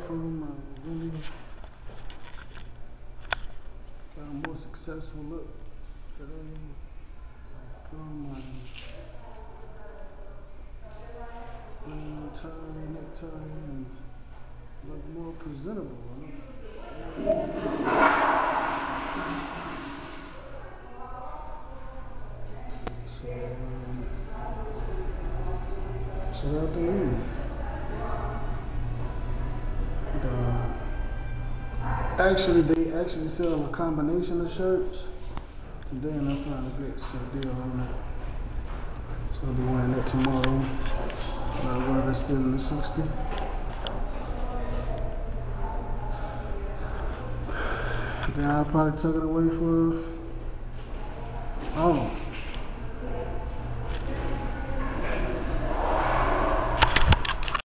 bathroom. I really got a more successful look today. My tie, necktie, and look more presentable. So out there. Actually, they actually sell a combination of shirts today, and I found a great deal on that. So I'll be wearing that tomorrow. Weather still in the 60. Then I'll probably tuck it away for,